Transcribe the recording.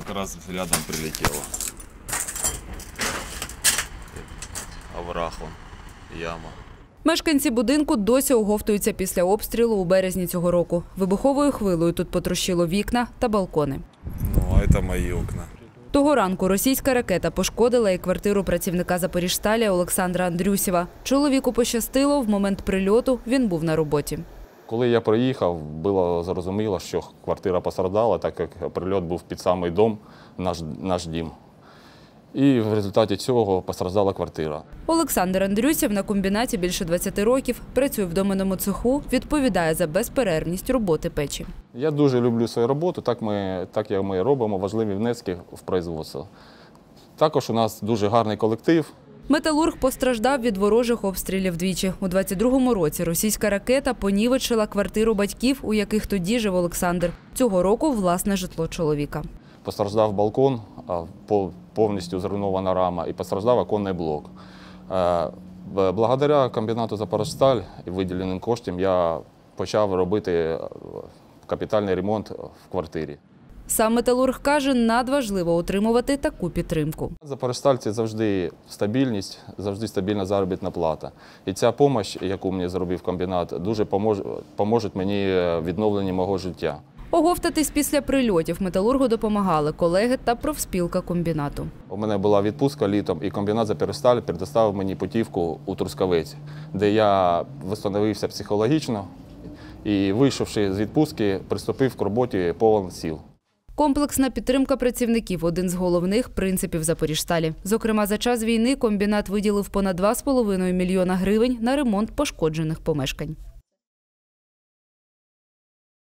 как раз рядом прилетело. Овраг он, яма. Мешканці будинку досі оговтуються після обстрілу у березні цього року. Вибуховою хвилею тут потрощило вікна та балкони. Ну, а это мои окна. Того ранку російська ракета пошкодила і квартиру працівника «Запоріжсталі» Олександра Андрюсєва. Чоловіку пощастило, в момент прильоту він був на роботі. Коли я приїхав, було зрозуміло, що квартира постраждала, так як прильот був під самий дом, наш дім. І в результаті цього постраждала квартира. Олександр Андрюсєв на комбінаті більше 20 років, працює в доменному цеху, відповідає за безперервність роботи печі. Я дуже люблю свою роботу, так як ми робимо важливі внески в производство. Також у нас дуже гарний колектив. Металург постраждав від ворожих обстрілів двічі. У 22-му році російська ракета понівечила квартиру батьків, у яких тоді жив Олександр. Цього року власне житло чоловіка. Постраждав балкон, повністю зруйнована рама, і постраждав оконний блок. Благодаря комбінату «Запоріжсталь» і виділеним коштам я почав робити капітальний ремонт в квартирі. Сам металург каже, надважливо утримувати таку підтримку. «Запоріжсталь» – це завжди стабільність, завжди стабільна заробітна плата. І ця допомога, яку мені зробив комбінат, дуже поможе мені в відновленні мого життя. Оговтатись після прильотів металургу допомагали колеги та профспілка комбінату. У мене була відпустка літом, і комбінат «Запоріжсталь» предоставив мені путівку у Трускавець, де я відновився психологічно і, вийшовши з відпустки, приступив к роботі повен сил. Комплексна підтримка працівників – один з головних принципів «Запоріжсталі». Зокрема, за час війни комбінат виділив понад 2,5 мільйона гривень на ремонт пошкоджених помешкань.